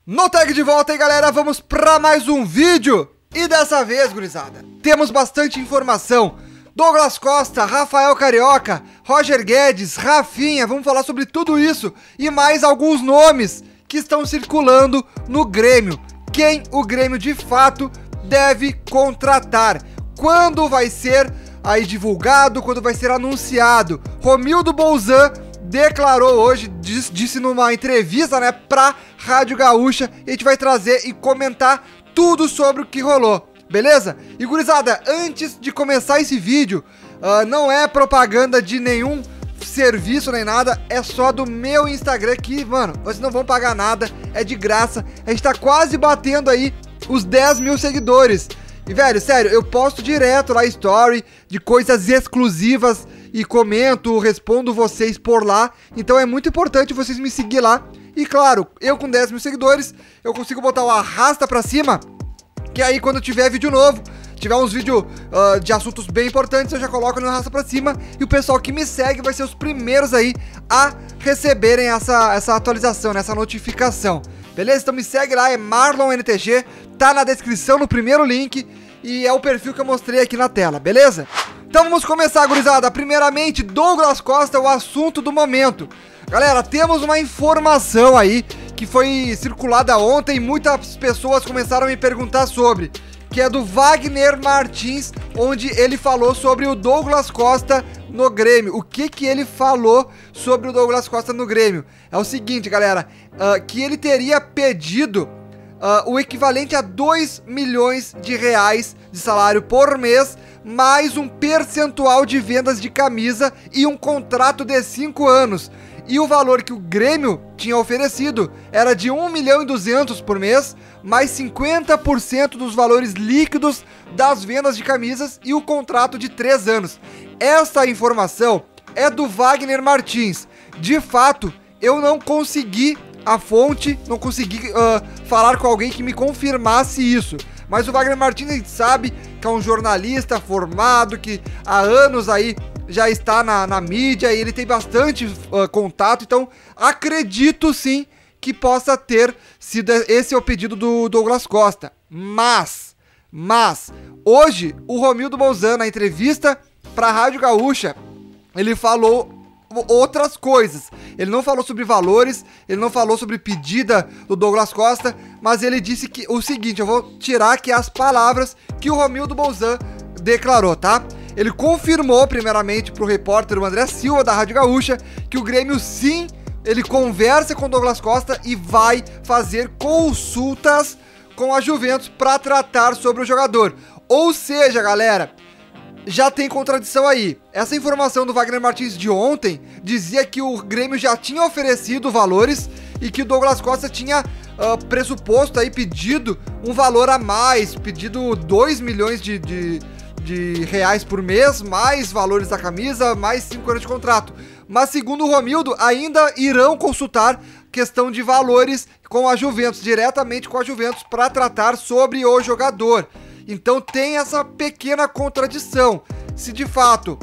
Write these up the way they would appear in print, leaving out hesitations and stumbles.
No tag de volta aí, galera, vamos pra mais um vídeo. E dessa vez, gurizada, temos bastante informação. Douglas Costa, Rafael Carioca, Roger Guedes, Rafinha, vamos falar sobre tudo isso e mais alguns nomes que estão circulando no Grêmio. Quem o Grêmio de fato deve contratar, quando vai ser aí divulgado, quando vai ser anunciado. Romildo Bolzan declarou hoje, disse numa entrevista, né, pra Rádio Gaúcha, e a gente vai trazer e comentar tudo sobre o que rolou, beleza? E gurizada, antes de começar esse vídeo, não é propaganda de nenhum serviço nem nada, é só do meu Instagram que, mano, vocês não vão pagar nada, é de graça, a gente tá quase batendo aí os 10 mil seguidores. E, velho, sério, eu posto direto lá story de coisas exclusivas e comento, respondo vocês por lá. Então é muito importante vocês me seguir lá. E, claro, eu com 10 mil seguidores, eu consigo botar o arrasta pra cima, que aí quando tiver vídeo novo, tiver uns vídeos de assuntos bem importantes, eu já coloco no arrasta pra cima. E o pessoal que me segue vai ser os primeiros aí a receberem essa atualização, né, essa notificação. Beleza? Então me segue lá, é MarlonNTG, tá na descrição no primeiro link e é o perfil que eu mostrei aqui na tela, beleza? Então vamos começar, gurizada. Primeiramente, Douglas Costa, o assunto do momento. Galera, temos uma informação aí que foi circulada ontem e muitas pessoas começaram a me perguntar sobre, que é do Wagner Martins, onde ele falou sobre o Douglas Costa no Grêmio. O que ele falou sobre o Douglas Costa no Grêmio? É o seguinte, galera, que ele teria pedido o equivalente a 2 milhões de reais de salário por mês, mais um percentual de vendas de camisa e um contrato de 5 anos. E o valor que o Grêmio tinha oferecido era de 1 milhão e 200 por mês, mais 50% dos valores líquidos das vendas de camisas e o contrato de 3 anos. Essa informação é do Wagner Martins. De fato, eu não consegui a fonte, não consegui falar com alguém que me confirmasse isso. Mas o Wagner Martins, a gente sabe que é um jornalista formado, que há anos aí já está na mídia e ele tem bastante contato, então acredito sim que possa ter sido esse o pedido do Douglas Costa. Mas, hoje o Romildo Bolzan, na entrevista para a Rádio Gaúcha, ele falou outras coisas. Ele não falou sobre valores, ele não falou sobre pedida do Douglas Costa, mas ele disse que o seguinte, eu vou tirar aqui as palavras que o Romildo Bolzan declarou, tá? Ele confirmou primeiramente pro repórter o André Silva da Rádio Gaúcha que o Grêmio sim, ele conversa com o Douglas Costa e vai fazer consultas com a Juventus para tratar sobre o jogador. Ou seja, galera, já tem contradição aí. Essa informação do Wagner Martins de ontem dizia que o Grêmio já tinha oferecido valores e que o Douglas Costa tinha pressuposto aí, pedido um valor a mais, pedido 2 milhões de reais por mês, mais valores da camisa, mais 5 anos de contrato. Mas segundo o Romildo, ainda irão consultar questão de valores com a Juventus, diretamente com a Juventus, para tratar sobre o jogador. Então tem essa pequena contradição. Se de fato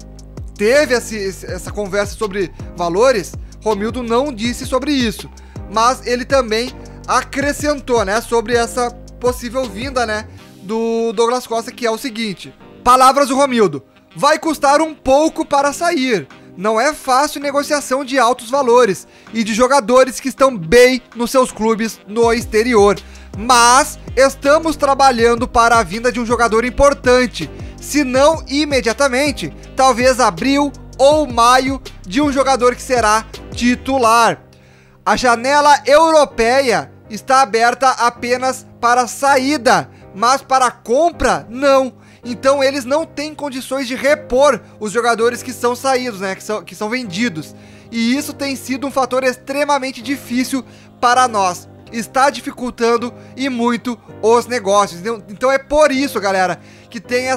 teve essa conversa sobre valores, Romildo não disse sobre isso, mas ele também acrescentou, né, sobre essa possível vinda, né, do Douglas Costa, que é o seguinte: palavras do Romildo: vai custar um pouco para sair. Não é fácil negociação de altos valores e de jogadores que estão bem nos seus clubes no exterior. Mas estamos trabalhando para a vinda de um jogador importante, se não imediatamente, talvez abril ou maio, de um jogador que será titular. A janela europeia está aberta apenas para saída, mas para compra, não. Então eles não têm condições de repor os jogadores que são saídos, né, que são vendidos. E isso tem sido um fator extremamente difícil para nós. Está dificultando e muito os negócios. Então é por isso, galera, que tem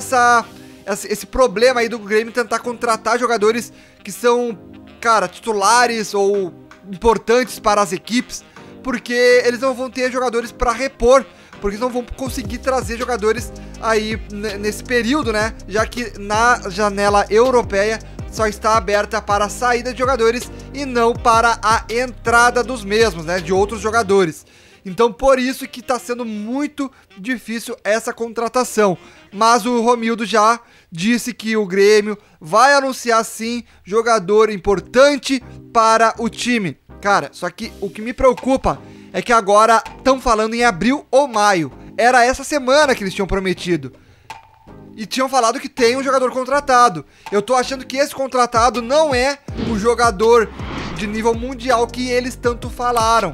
esse problema aí do Grêmio tentar contratar jogadores que são, cara, titulares ou importantes para as equipes, porque eles não vão ter jogadores para repor, porque não vão conseguir trazer jogadores aí nesse período, né? Já que na janela europeia só está aberta para a saída de jogadores e não para a entrada dos mesmos, né? De outros jogadores. Então por isso que tá sendo muito difícil essa contratação. Mas o Romildo já disse que o Grêmio vai anunciar sim jogador importante para o time. Cara, só que o que me preocupa é que agora estão falando em abril ou maio. Era essa semana que eles tinham prometido. E tinham falado que tem um jogador contratado. Eu tô achando que esse contratado não é o jogador de nível mundial que eles tanto falaram.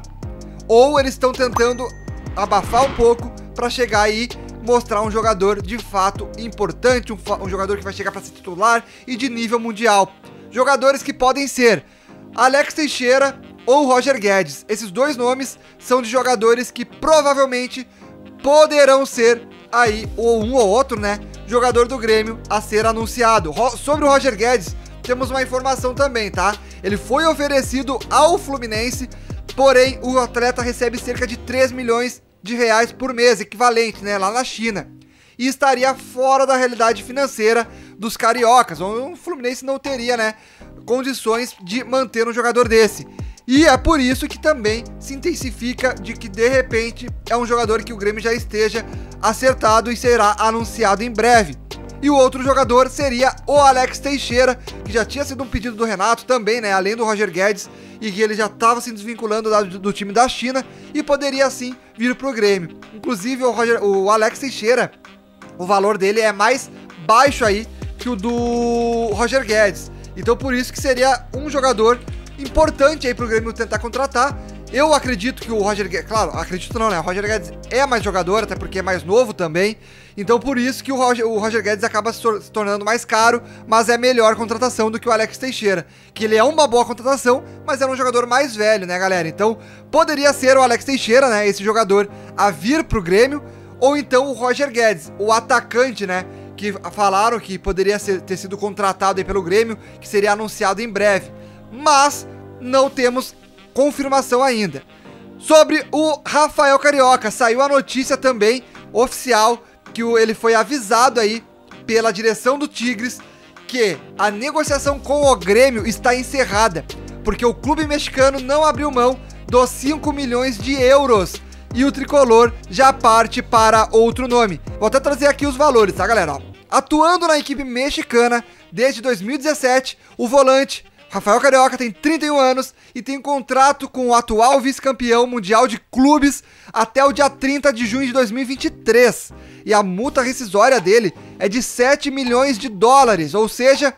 Ou eles estão tentando abafar um pouco para chegar aí mostrar um jogador de fato importante, um jogador que vai chegar para ser titular e de nível mundial. Jogadores que podem ser Alex Teixeira ou Roger Guedes. Esses dois nomes são de jogadores que provavelmente poderão ser aí, ou um ou outro, né, jogador do Grêmio a ser anunciado. Sobre o Roger Guedes, temos uma informação também, tá? Ele foi oferecido ao Fluminense, porém o atleta recebe cerca de 3 milhões de reais por mês, equivalente, né, lá na China. E estaria fora da realidade financeira dos cariocas. O Fluminense não teria, né, condições de manter um jogador desse. E é por isso que também se intensifica de que, de repente, é um jogador que o Grêmio já esteja acertado e será anunciado em breve. E o outro jogador seria o Alex Teixeira, que já tinha sido um pedido do Renato também, né, além do Roger Guedes, e que ele já estava se desvinculando do time da China e poderia, sim, vir para o Grêmio. Inclusive, o Alex Teixeira, o valor dele é mais baixo aí que o do Roger Guedes. Então, por isso que seria um jogador importante aí pro Grêmio tentar contratar. Eu acredito que o Roger Guedes, claro, acredito não, né? O Roger Guedes é mais jogador, até porque é mais novo também. Então por isso que o Roger Guedes acaba se tornando mais caro, mas é melhor contratação do que o Alex Teixeira. Que ele é uma boa contratação, mas é um jogador mais velho, né, galera? Então poderia ser o Alex Teixeira, né? Esse jogador a vir pro Grêmio, ou então o Roger Guedes, o atacante, né? Que falaram que poderia ter sido contratado aí pelo Grêmio, que seria anunciado em breve. Mas não temos confirmação ainda. Sobre o Rafael Carioca, saiu a notícia também oficial que ele foi avisado aí pela direção do Tigres que a negociação com o Grêmio está encerrada, porque o clube mexicano não abriu mão dos 5 milhões de euros e o tricolor já parte para outro nome. Vou até trazer aqui os valores, tá, galera? Ó, atuando na equipe mexicana desde 2017, o volante Rafael Carioca tem 31 anos e tem contrato com o atual vice-campeão mundial de clubes até o dia 30 de junho de 2023. E a multa rescisória dele é de 7 milhões de dólares, ou seja,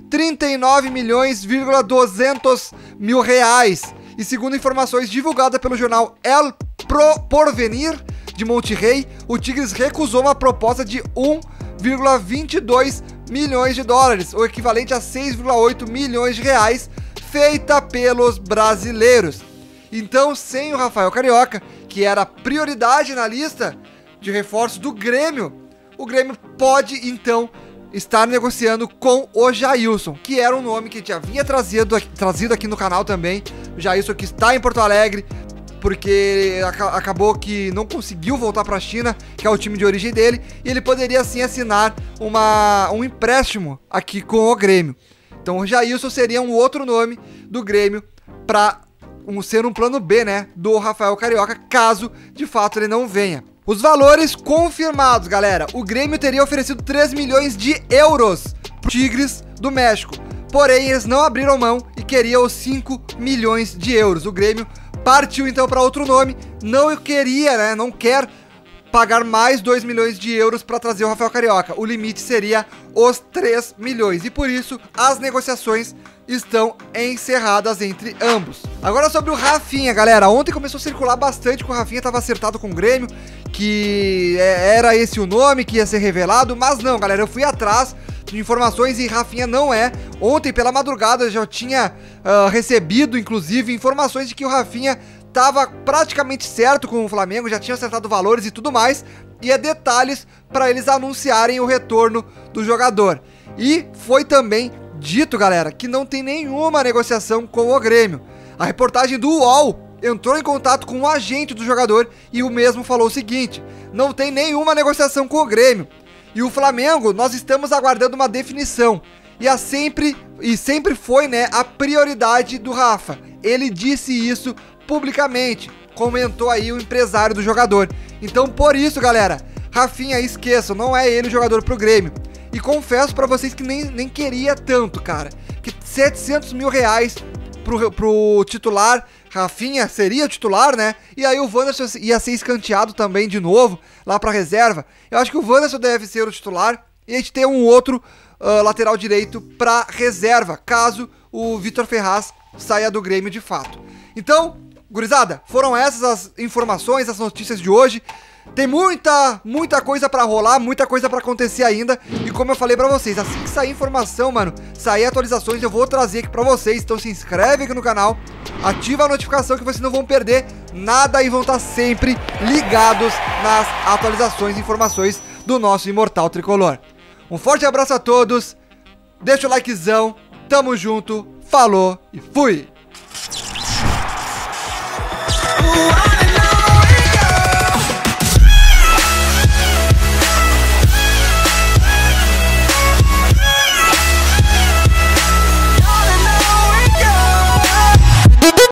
39 milhões,200 mil reais. E segundo informações divulgadas pelo jornal El Porvenir de Monterrey, o Tigres recusou uma proposta de 1,22 milhões de dólares, o equivalente a 6,8 milhões de reais, feita pelos brasileiros. Então, sem o Rafael Carioca, que era prioridade na lista de reforços do Grêmio, o Grêmio pode, então, estar negociando com o Jailson, que era um nome que a gente já vinha trazido aqui no canal também. O Jailson que está em Porto Alegre, porque acabou que não conseguiu voltar para a China, que é o time de origem dele, e ele poderia sim assinar um empréstimo aqui com o Grêmio. Então o Jailson seria um outro nome do Grêmio para ser um plano B, né, do Rafael Carioca, caso de fato ele não venha. Os valores confirmados, galera. O Grêmio teria oferecido 3 milhões de euros pro Tigres do México, porém eles não abriram mão e queriam os 5 milhões de euros. O Grêmio partiu então para outro nome, não queria, né, não quer pagar mais 2 milhões de euros para trazer o Rafael Carioca. O limite seria os 3 milhões e por isso as negociações estão encerradas entre ambos. Agora sobre o Rafinha, galera. Ontem começou a circular bastante que o Rafinha estava acertado com o Grêmio, que era esse o nome que ia ser revelado, mas não, galera, eu fui atrás de informações e Rafinha não é. Ontem pela madrugada eu já tinha recebido, inclusive, informações de que o Rafinha estava praticamente certo com o Flamengo, já tinha acertado valores e tudo mais, e detalhes para eles anunciarem o retorno do jogador. E foi também dito, galera, que não tem nenhuma negociação com o Grêmio. A reportagem do UOL entrou em contato com o agente do jogador e o mesmo falou o seguinte: não tem nenhuma negociação com o Grêmio. E o Flamengo, nós estamos aguardando uma definição. E sempre foi, né, a prioridade do Rafa. Ele disse isso publicamente, comentou aí o empresário do jogador. Então, por isso, galera, Rafinha, esqueçam, não é ele o jogador pro Grêmio. E confesso pra vocês que nem queria tanto, cara. Que 700 mil reais pro titular, Rafinha seria titular, né? E aí o Wanderson ia ser escanteado também de novo, lá pra reserva. Eu acho que o Wanderson deve ser o titular e a gente tem um outro lateral direito pra reserva, caso o Vitor Ferraz saia do Grêmio de fato. Então, gurizada, foram essas as informações, as notícias de hoje. Tem muita coisa pra rolar, muita coisa pra acontecer ainda. E como eu falei pra vocês, assim que sair informação, mano, sair atualizações, eu vou trazer aqui pra vocês. Então se inscreve aqui no canal, ativa a notificação que vocês não vão perder nada e vão estar sempre ligados nas atualizações e informações do nosso Imortal Tricolor. Um forte abraço a todos, deixa o likezão, tamo junto, falou e fui!